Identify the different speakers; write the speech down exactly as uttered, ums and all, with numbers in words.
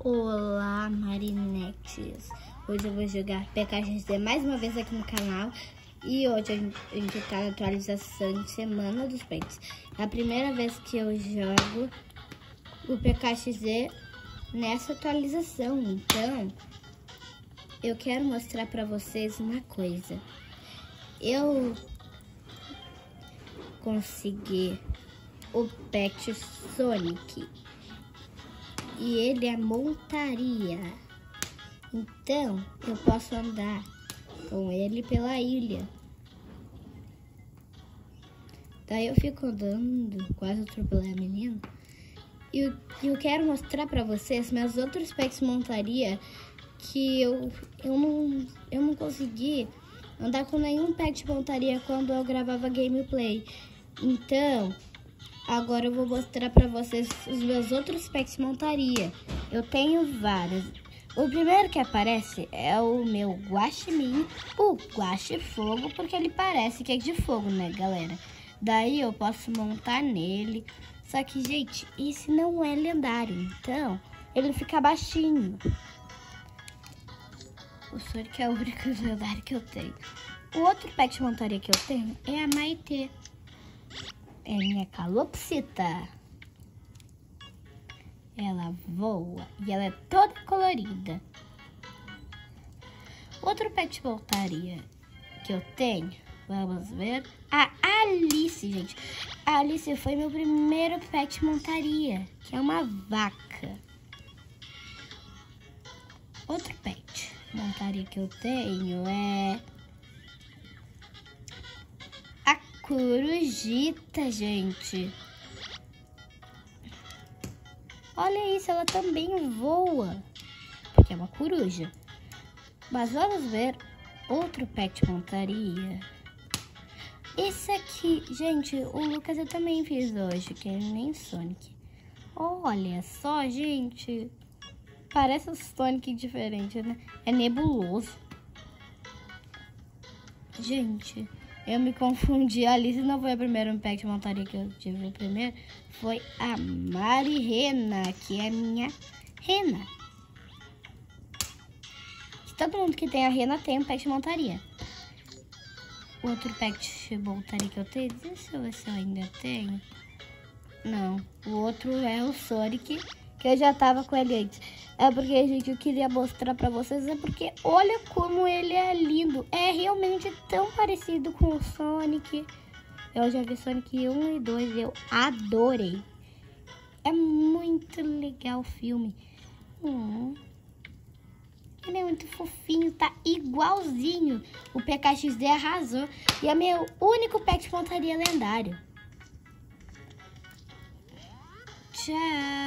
Speaker 1: Olá, Marinetes! Hoje eu vou jogar P K X D mais uma vez aqui no canal. E hoje a gente tá na atualização de semana dos pets. É a primeira vez que eu jogo o P K X D nessa atualização. Então, eu quero mostrar pra vocês uma coisa. Eu consegui o pet Sonic. E ele é montaria. Então, eu posso andar com ele pela ilha. Daí eu fico andando, quase atropelei a menina. E eu, eu quero mostrar pra vocês meus outros pets montaria que eu, eu, não, eu não consegui andar com nenhum pet montaria quando eu gravava gameplay. Então, agora eu vou mostrar pra vocês os meus outros pets montaria. Eu tenho vários. O primeiro que aparece é o meu Guaxinim, o Guaxifogo, porque ele parece que é de fogo, né, galera? Daí eu posso montar nele. Só que, gente, esse não é lendário, então ele fica baixinho. O Sonic é o único lendário que eu tenho. O outro pet montaria que eu tenho é a Maitê. É minha calopsita. Ela voa e ela é toda colorida. Outro pet montaria que eu tenho, vamos ver, a Alice, gente. A Alice foi meu primeiro pet montaria, que é uma vaca. Outro pet montaria que eu tenho é a corujita, gente. Olha isso, ela também voa, porque é uma coruja. Mas vamos ver outro pet montaria. Esse aqui, gente, o Lucas eu também fiz hoje, que é nem Sonic. Olha só, gente, parece um Sonic diferente, né? É nebuloso. Gente, eu me confundi. A Alice não foi a primeira pet montaria que eu tive. O primeiro foi a Mari Rena, que é minha rena. Todo mundo que tem a rena tem um pet montaria. O outro pet montaria que eu tenho, deixa eu ver se eu ainda tenho. Não, o outro é o Sonic, que eu já tava com ele antes. É porque, gente, eu queria mostrar pra vocês, é porque olha como ele é lindo. É realmente tão parecido com o Sonic. Eu já vi Sonic um e dois, eu adorei. É muito legal o filme. Hum. Ele é muito fofinho, tá igualzinho. O P K X D arrasou. E é meu único pet montaria lendário. Tchau.